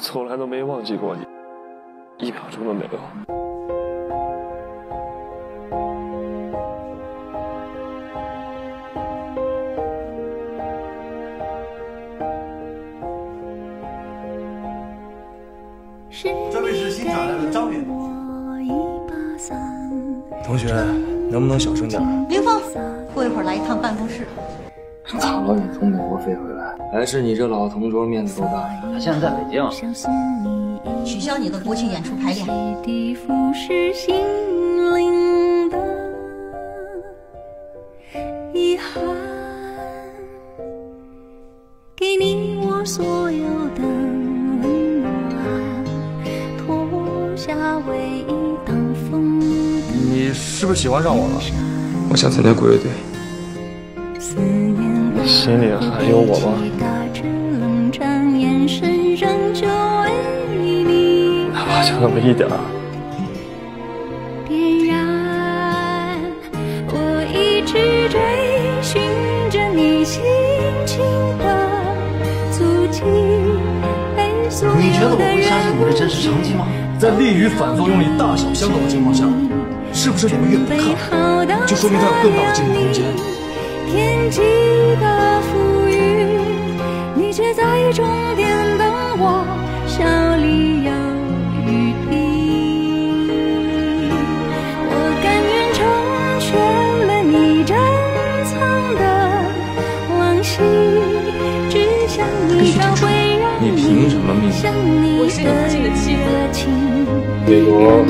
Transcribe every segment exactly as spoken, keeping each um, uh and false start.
从来都没忘记过你，一秒钟都没有。 这位是新转来的张员工。 同学，能不能小声点？ 林峰，过一会儿来一趟办公室。 大老远从美国飞回来，还是你这老同桌面子够大。 他现在在北京。 取消你的国庆演出排练。遗憾，给你我所有的温暖，脱下唯一挡风。 你是不是喜欢上我了？我想参加国乐队。 你心里还有我吗？哪怕就那么一点儿。 点燃我一直追寻着你心情的足迹。 你觉得我会相信你的真实成绩吗？ 在利与反作用力大小相等的情况下，是不是你们越不看，就说明它有更大的进步空间？ 天际的浮云，你却在终点等我，笑里有余地。我甘愿成全了你珍藏的往昔，只想你找回让你凭什么命令？ 我是你父亲的妻子。 美国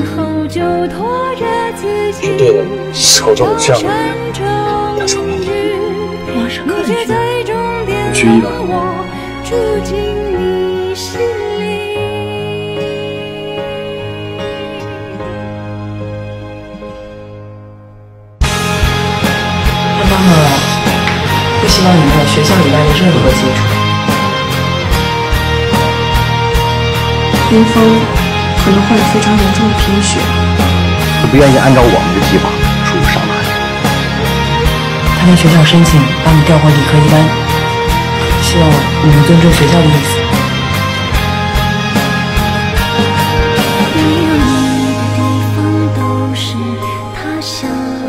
是对的，手中有这样的人，他说了， 我是客人， 我去医院。 他妈妈不希望你们有学校以外的任何接触。 林峰可能患有非常严重的贫血。 他不愿意按照我们的计划出入上海。 他跟学校申请把你调回理科一班，希望你们尊重学校的意思。 没有你的地方都是他乡，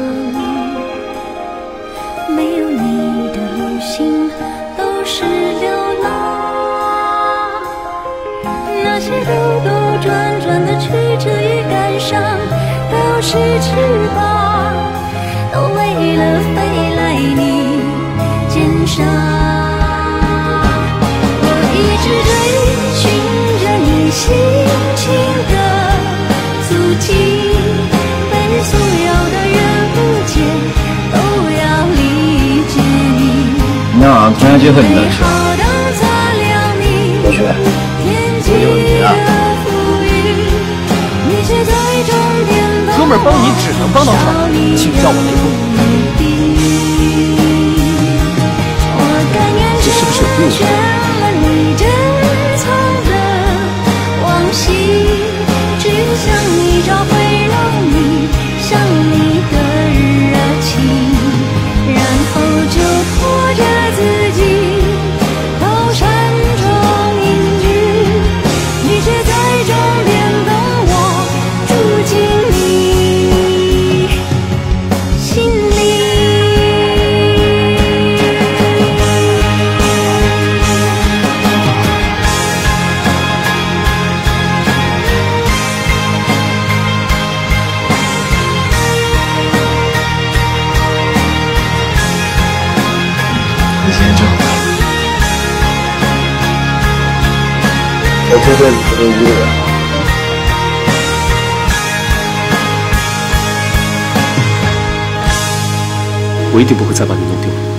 没有你的旅行都是流浪。那些兜兜转转的曲折与感伤，都是翅膀，都为了飞来你肩上。我一直追寻着你心情的足迹，被所有的人误解，都要理解你。 那同学结合你的事， 同学， 有点问题啊。 哥们儿帮你只能帮到这儿，请叫我雷锋。 这是不是有病啊？ 我这辈子不是一个人。 我一定不会再把你弄丢。